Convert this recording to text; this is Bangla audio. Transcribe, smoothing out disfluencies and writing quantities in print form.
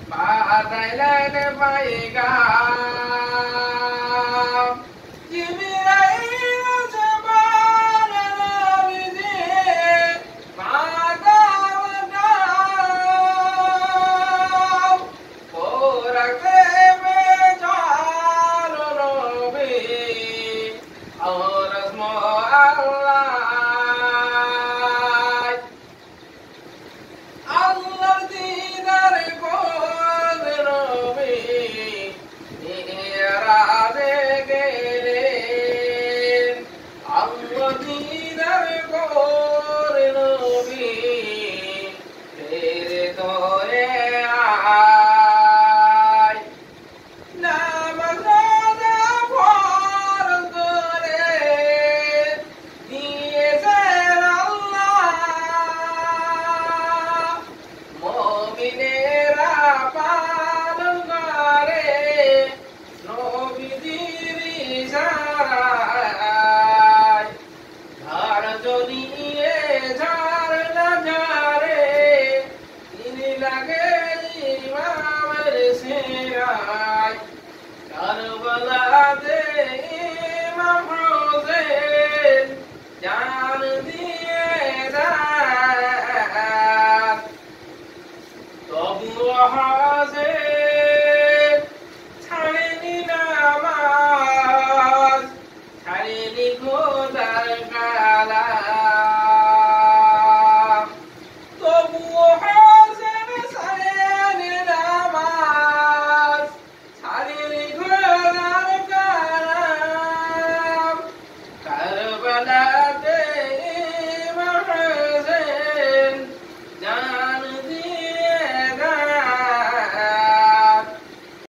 পাঠাইলেন পাইগাম জিবরাইল জবান নবীজি মাগাম দাও কোরআনে বেজাল নবী আর আজমো আল্লাহ আল্লাহর দিদার করে নবী মিরাজে গেলেন আল্লাহর দিদার করে নবী ফিরে তোরে আয় নামাজ রোজা ফরজ করে দিয়েছেন আল্লাহ মুমিনেরা পালন করে নবীজির ইশারায় ধার্য নিয়ে ঝাড়না ঝাড়ে তিনি লাগে ইমামের সেরায় কারবালাতে ইমাম হোসেন জান দিয়ে যায় তবু হাসে